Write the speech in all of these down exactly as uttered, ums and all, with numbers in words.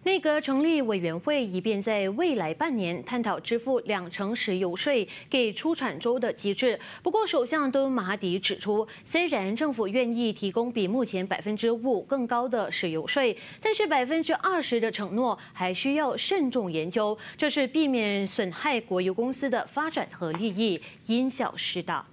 内阁成立委员会，以便在未来半年探讨支付两成石油税给出产州的机制。不过，首相敦马哈迪指出，虽然政府愿意提供比目前百分之五更高的石油税，但是百分之二十的承诺还需要慎重研究，这是避免损害国有公司的发展和利益，因小失大。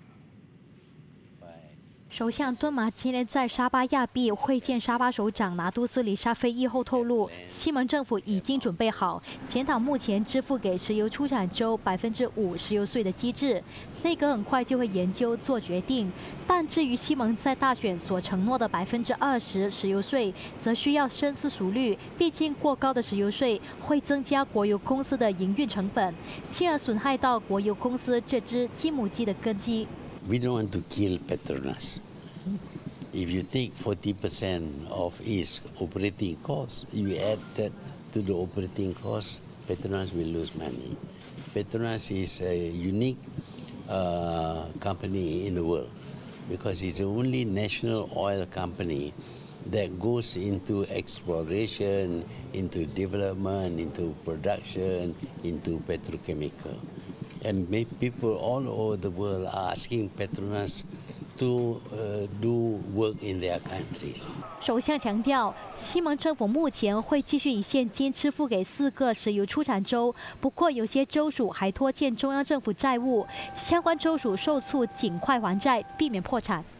首相敦马今天在沙巴亚庇会见沙巴首长拿督斯里沙菲伊后透露，西蒙政府已经准备好检讨目前支付给石油出产州百分之五石油税的机制，内阁很快就会研究做决定。但至于西蒙在大选所承诺的百分之二十石油税，则需要深思熟虑，毕竟过高的石油税会增加国有公司的营运成本，进而损害到国有公司这只金母鸡的根基。 We don't want to kill Petronas. If you take forty percent of its operating costs, you add that to the operating costs, Petronas will lose money. Petronas is a unique uh, company in the world because it's the only national oil company that goes into exploration, into development, into production, into petrochemical. And people all over the world are asking Petronas to uh, do work in their countries. 首相强调，西蒙政府目前会继续以现金支付给四个石油出产州，不过有些州属还拖欠中央政府债务，相关州属受促尽快还债，避免破产。